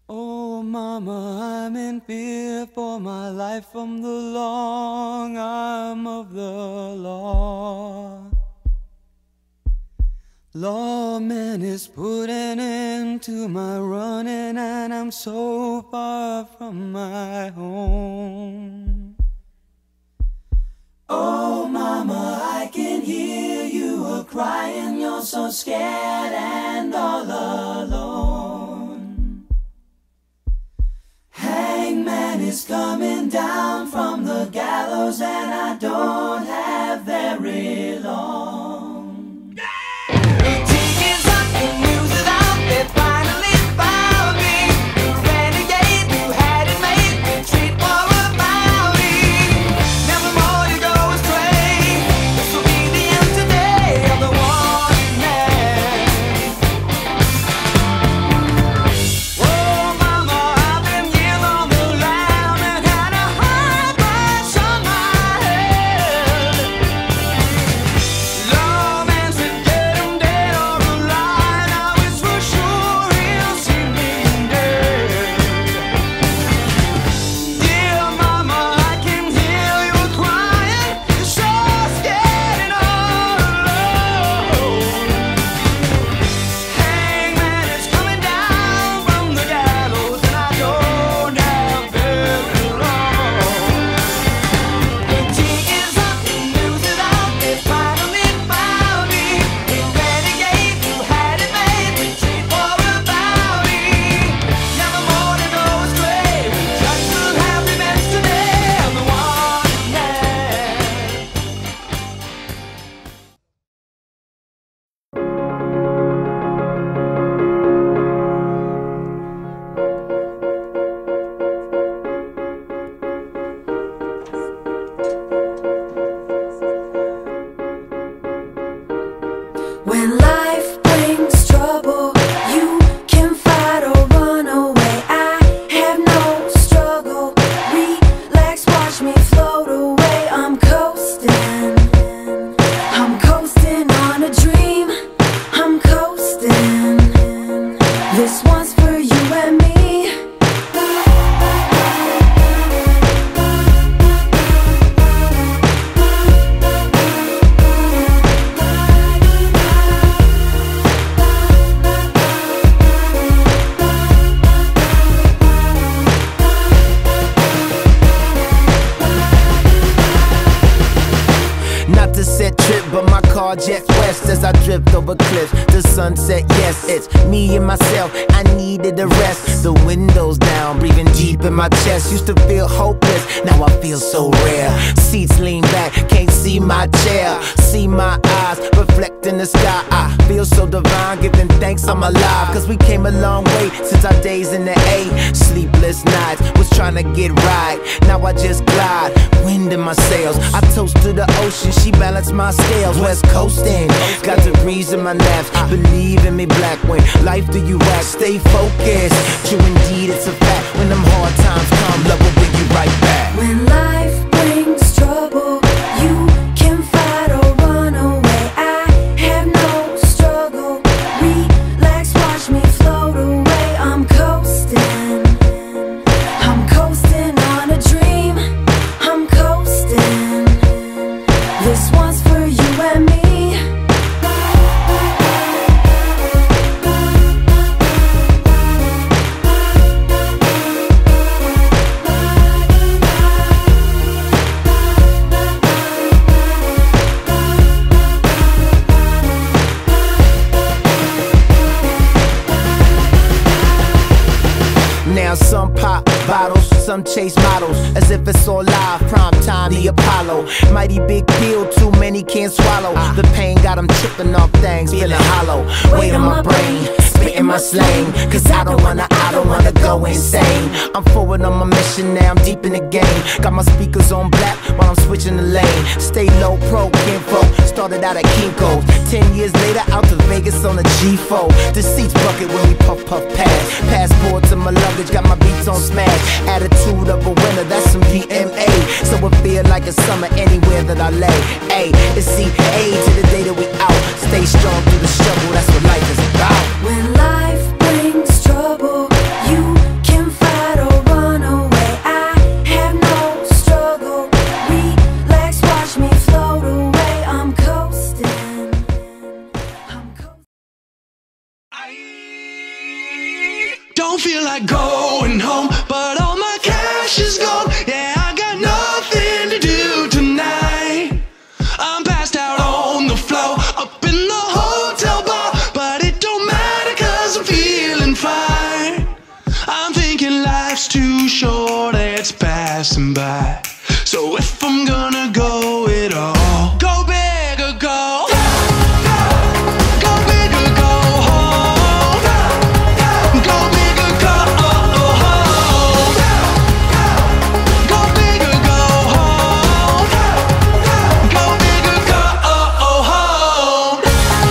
Oh, mama, I'm in fear for my life from the long arm of the law. Lawman is putting an end to my running, and I'm so far from my home. Oh, mama, I can hear you a-crying. You're so scared and all alone. Hangman is coming down from the gallows, and I don't have very long. When life brings trouble, you can fight or run away. I have no struggle. Relax, watch me float away. I'm coasting on a dream. I'm coasting. This one's for you and me. Not to set trip, but my car jets west as I drift over cliffs. The sunset, yes, it's me and myself. I needed a rest. The windows down, breathing deep in my chest. Used to feel hopeless, now I feel so rare. Seats lean back, can't see my chair. See my eyes reflect in the sky. I feel so divine, giving thanks I'm alive. Cause we came a long way since our days in the A. Sleepless nights, was trying to get right. Now I just glide, wind in my sails. I toast to the ocean, she balanced my scales. West coasting, got degrees in my naps. Believe in me, black, when life do you act. Stay focused, true indeed it's a fact. When them hard times come, love will bring you right back. When life brings trouble, you can fight or run away. I have no struggle. Relax, watch me float away. I'm coasting on a dream. I'm coasting. This one's for you and me. Now some pop bottles, some chase models, as if it's all live, prime time, the Apollo. Mighty big pill, too many can't swallow. The pain got them tripping off things, feeling hollow. Weight on my brain, spitting my slang. Cause I don't wanna go insane. I'm forward on my mission now, I'm deep in the game. Got my speakers on black while I'm switching the lane. Stay low, pro, kinfolk, started out at Kinko's. 10 years later, out to Vegas on a G4. The seats bucket when we puff past. Passport to my luggage, got my beats on smash. Attitude of a winner, that's some PMA. So it feel like a summer anywhere that I lay. Ay, it's CA to the day that we out. Stay strong through the struggle, that's what life is about. When life brings trouble, you passing by. So if I'm gonna go it all, go big or go. Go big or go home. Go big or go home. Go big or go home. Go big or go home.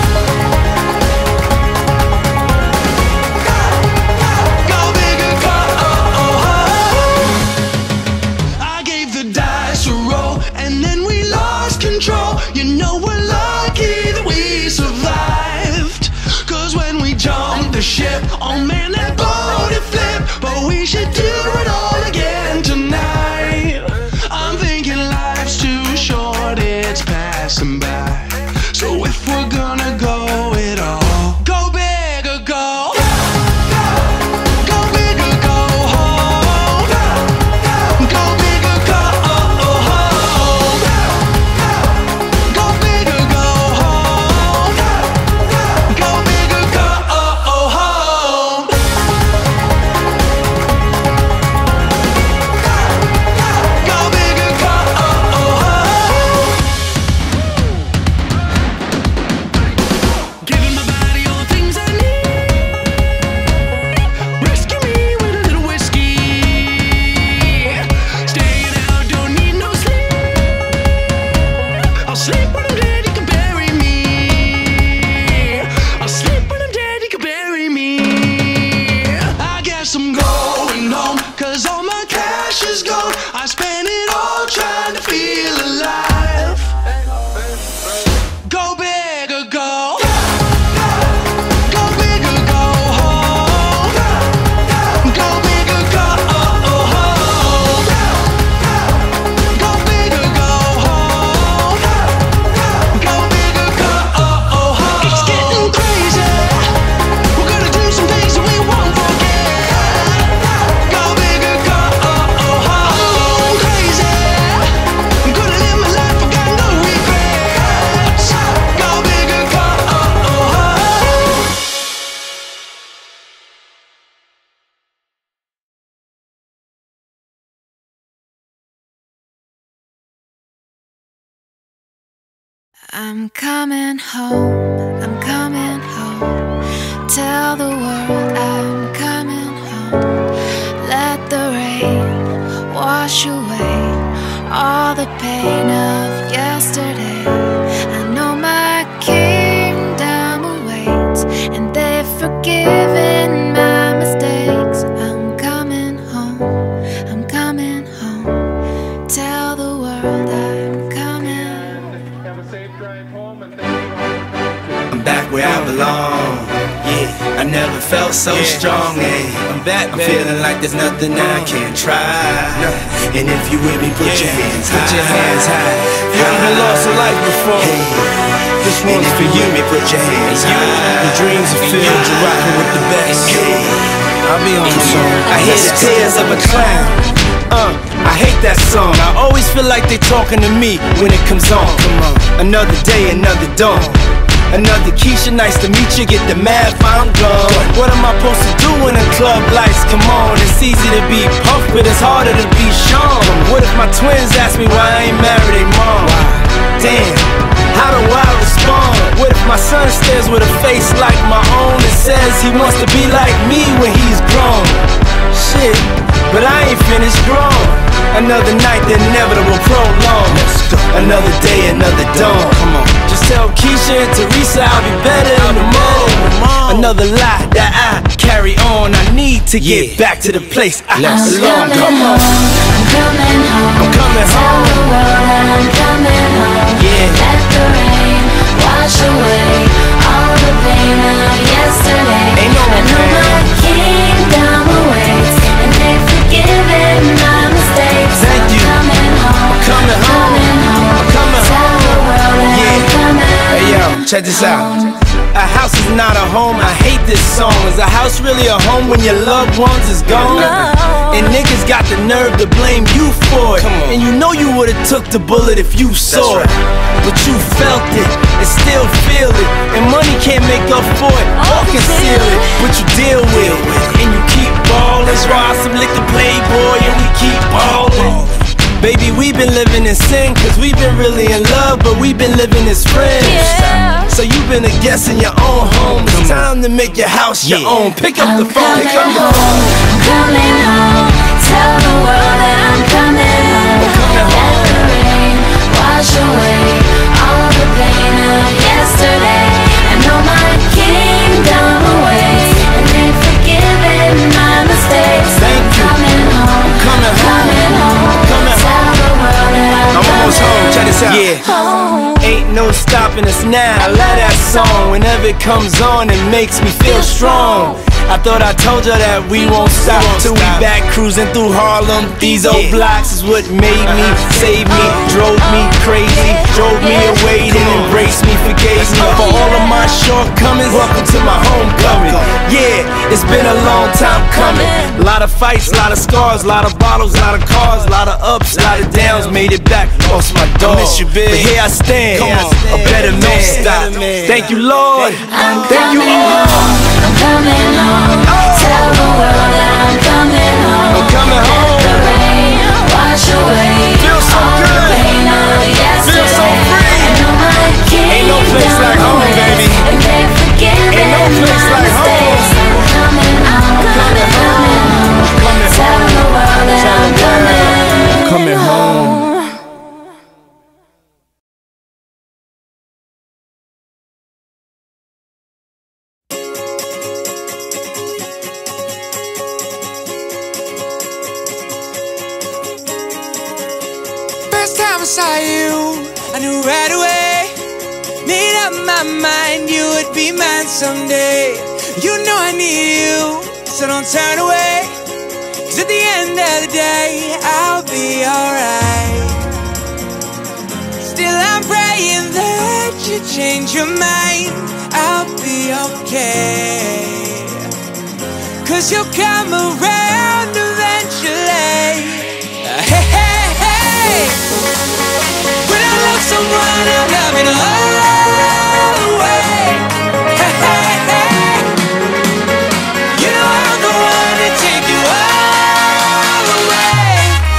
Go big or go home. I gave the dice a roll and then we lost control. You know we're lucky that we survived. Cause when we jumped the ship, oh man, that boat it flipped. But we should do it all again tonight. I'm thinking life's too short, it's passing by. So if we're gonna go it all, go big or go. Go big or go home. Go big or go home. Go big or go home. Go big or go home. Go big or go home. Giving my body all the things I need. Rescue me with a little whiskey. Staying out, don't need no sleep. I'll sleep when I'm dead, you can bury me. I'll sleep when I'm dead, you can bury me. I guess I'm going home, cause all my cash is gone. I spent it all trying to feel alive. Go big or go. Go big or go home. Go big or go home. Go big or go home. Go big or go home. It's getting crazy. We're gonna do some things that we won't forget. Go big or go home. Crazy. I'm gonna live my life, I got no regrets. Go big or go home. I'm coming home, I'm coming home. Tell the world I'm coming home. Let the rain wash away all the pain of yesterday. I know my kingdom awaits, and they've forgiven my mistakes. I'm coming home, I'm coming home. Tell the world I'm coming. I'm back where I belong. Yeah, I never felt so strong. Yeah, I'm back. I'm feeling like there's nothing I can't try. And if you with me, put your hands high. Put your hands high. You ever lost a life before? This And one's if for you you. with me, put your hands high. Your dreams are filled, you're rocking with the best. I'll be on the song. I hear the tears of a clown. I hate that song. I always feel like they talking to me when it comes on. Come on. Another day, another dawn. Another Keisha, nice to meet you. Get the math, I'm gone. What am I supposed to do when the club lights come on? It's easy to be Puff, but it's harder to be Sean. What if my twins ask me why I ain't married they mom? Damn, how do I respond? What if my son stares with a face like my own and says he wants to be like me when he's grown? Shit, but I ain't finished grown. Another night, the inevitable prolong. Another day, another dawn. Come on. Just tell Keisha and Teresa I'll be better in the morning. Another lie that I carry on. I need to get back to the place I belong. Come on. I'm coming home. I'm coming Tell home. the world I'm coming home. Yeah. Let the rain wash away all the pain of yesterday. Ain't no I know pain. my kingdom awaits, and they've forgiven my mistakes. Thank you. I'm coming home. Coming home. Coming home. I'm coming Tell the world that Yeah. I'm coming. Hey yo, check this out. A house is not a home, I hate this song. Is a house really a home when your loved ones is gone? And niggas got the nerve to blame you for it. And you know you would've took the bullet if you saw it. But you felt it and still feel it. And money can't make up for it or conceal it. But you deal with it and you keep ballin'. Raw some liquor playboy and we keep ballin'. we've been living in sin, cause we've been really in love, but we've been living as friends. Yeah. So you've been a guest in your own home. It's time to make your house your own. Pick up the phone, pick up the phone. I'm coming home. Tell the world that I'm coming home. Let the rain wash away all the pain of yesterday. I know my kingdom awaits, and they've forgiven my mistakes. Thank you. Coming home. Coming home. Coming Tell the world that I'm almost home. Check this out. home. Ain't no stopping us now. I love that song. Whenever it comes on, it makes me feel strong. I thought I told you that we won't stop till we back cruising through Harlem. These old blocks is what made me, saved me, drove me crazy, drove me away, then embraced me, forgave me for all of my shortcomings. Welcome to my homecoming. Yeah, it's been a long time coming. A lot of fights, a lot of scars, a lot of bottles, a lot of cars, a lot of ups, a lot of downs. Made it back, lost my dog. But here I stand, a better man. Thank you, Lord. Thank you, all. I'm coming home. Tell the world that I'm coming home. I'm coming home. Let the rain wash away Feels so all good. the pain of yesterday. Feels so free. I know my Ain't no place like home, baby. And they've forgiven Ain't no place my like home. mistakes. I'm coming home. Coming home. Tell the world that I'm coming home. First time I saw you, I knew right away. Made up my mind you would be mine someday. You know I need you, so don't turn away. Cause at the end of the day, I'll be alright. Still I'm praying that you change your mind. I'll be okay. Cause you'll come around eventually. Hey, hey, hey. When I love someone, I'm loving all the way. Hey, hey, hey. You know I'm the one to take you all the way.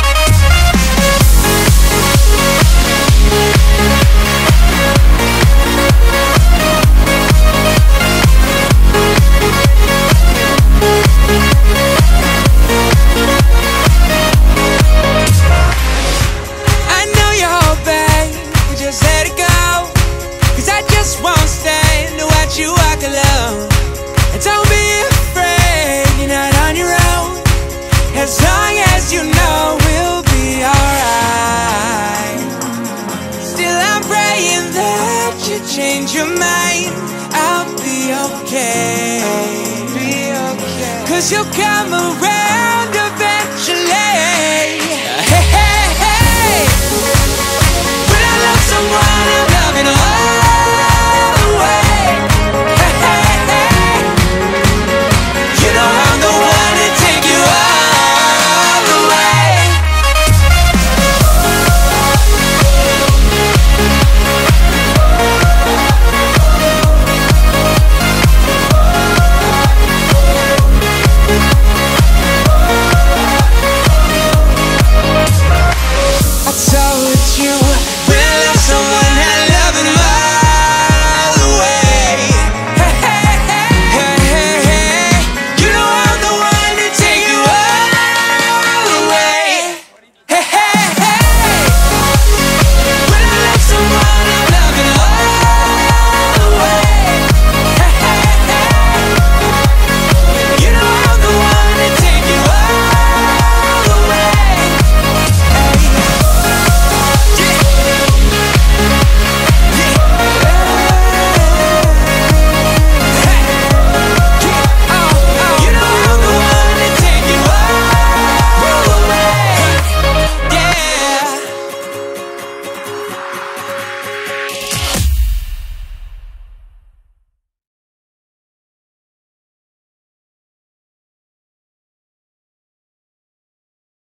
I know you're hoping you just let it go. Cause I just won't stand to watch you walk alone. And don't be afraid, you're not on your own. As long as you know we'll be alright. Still I'm praying that you change your mind. I'll be okay. Cause you'll come around eventually.